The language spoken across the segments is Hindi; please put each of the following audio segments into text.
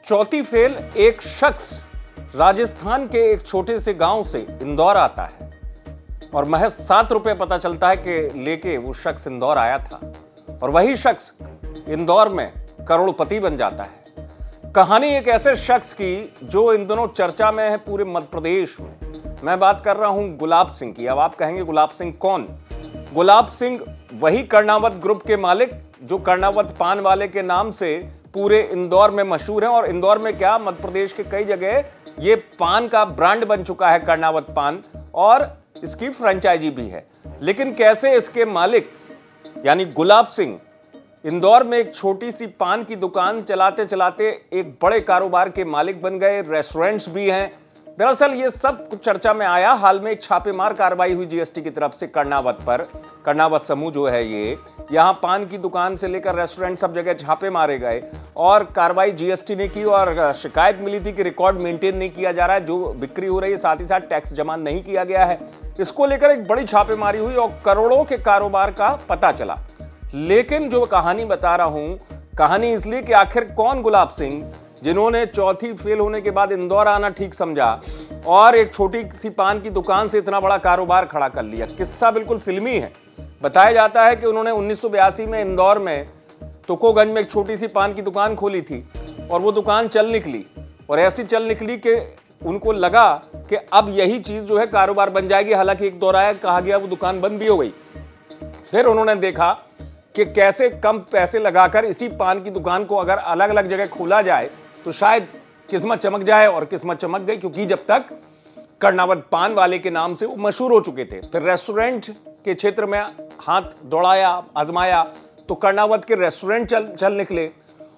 चौथी फेल एक शख्स राजस्थान के एक छोटे से गांव से इंदौर आता है और महज 7 रुपए पता चलता है कि लेके वो शख्स इंदौर आया था और वही शख्स इंदौर में करोड़पति बन जाता है। कहानी एक ऐसे शख्स की जो इन दिनों चर्चा में है पूरे मध्य प्रदेश में। मैं बात कर रहा हूं गुलाब सिंह की। अब आप कहेंगे गुलाब सिंह कौन? गुलाब सिंह वही कर्णावत ग्रुप के मालिक जो कर्णावत पान वाले के नाम से पूरे इंदौर में मशहूर है। और इंदौर में क्या, मध्य प्रदेश के कई जगह ये पान का ब्रांड बन चुका है कर्णावत पान, और इसकी फ्रेंचाइजी भी है। लेकिन कैसे इसके मालिक यानी गुलाब सिंह इंदौर में एक छोटी सी पान की दुकान चलाते चलाते एक बड़े कारोबार के मालिक बन गए, रेस्टोरेंट्स भी हैं। दरअसल ये सब कुछ चर्चा में आया। हाल में एक छापेमार कार्रवाई हुई जीएसटी की तरफ से कर्णावत पर। कर्णावत समूह जो है ये, यहाँ पान की दुकान से लेकर रेस्टोरेंट सब जगह छापे मारे गए और कार्रवाई जीएसटी ने की। और शिकायत मिली थी कि रिकॉर्ड मेंटेन नहीं किया जा रहा है, जो बिक्री हो रही है, साथ ही साथ टैक्स जमा नहीं किया गया है। इसको लेकर एक बड़ी छापेमारी हुई और करोड़ों के कारोबार का पता चला। लेकिन जो कहानी बता रहा हूं, कहानी इसलिए कि आखिर कौन गुलाब सिंह जिन्होंने चौथी फेल होने के बाद इंदौर आना ठीक समझा और एक छोटी सी पान की दुकान से इतना बड़ा कारोबार खड़ा कर लिया। किस्सा बिल्कुल फिल्मी है। बताया जाता है कि उन्होंने 1982 में इंदौर में तुकोगंज में एक छोटी सी पान की दुकान खोली थी और वो दुकान चल निकली, और ऐसी चल निकली कि उनको लगा कि अब यही चीज जो है कारोबार बन जाएगी। हालांकि एक दौर आया, कहा गया वो दुकान बंद भी हो गई। फिर उन्होंने देखा कि कैसे कम पैसे लगाकर इसी पान की दुकान को अगर अलग अलग जगह खोला जाए तो शायद किस्मत चमक जाए, और किस्मत चमक गई, क्योंकि जब तक कर्णावत पान वाले के नाम से वो मशहूर हो चुके थे। फिर रेस्टोरेंट के क्षेत्र में हाथ दौड़ाया, आजमाया, तो कर्णावत के रेस्टोरेंट चल निकले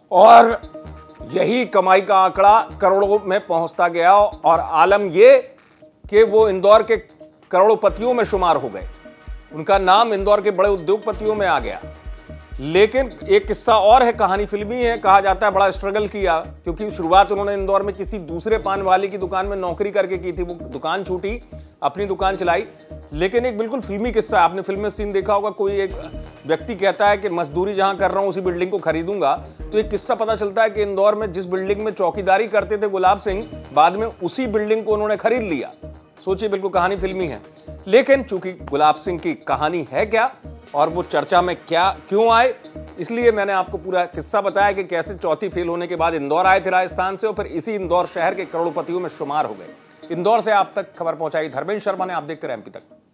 और यही कमाई का आंकड़ा करोड़ों में पहुंचता गया। और आलम ये कि वो इंदौर के करोड़पतियों में शुमार हो गए। उनका नाम इंदौर के बड़े उद्योगपतियों में आ गया। लेकिन एक किस्सा और है, कहानी फिल्मी है। कहा जाता है बड़ा स्ट्रगल किया, क्योंकि शुरुआत उन्होंने इंदौर में किसी दूसरे पान वाले की दुकान में नौकरी करके की थी। वो दुकान छूटी, अपनी दुकान चलाई। लेकिन एक बिल्कुल फिल्मी किस्सा, आपने फिल्म में सीन देखा होगा, कोई एक व्यक्ति कहता है कि मजदूरी जहां कर रहा हूं उसी बिल्डिंग को खरीदूंगा। तो एक किस्सा पता चलता है कि इंदौर में जिस बिल्डिंग में चौकीदारी करते थे गुलाब सिंह, बाद में उसी बिल्डिंग को उन्होंने खरीद लिया। सोचिए, बिल्कुल कहानी फिल्मी है। लेकिन चूंकि गुलाब सिंह की कहानी है क्या और वो चर्चा में क्या क्यों आए, इसलिए मैंने आपको पूरा किस्सा बताया कि कैसे चौथी फेल होने के बाद इंदौर आए थे राजस्थान से और फिर इसी इंदौर शहर के करोड़पतियों में शुमार हो गए। इंदौर से आप तक खबर पहुंचाई धर्मेंद्र शर्मा ने। आप देखते रहे एमपी तक।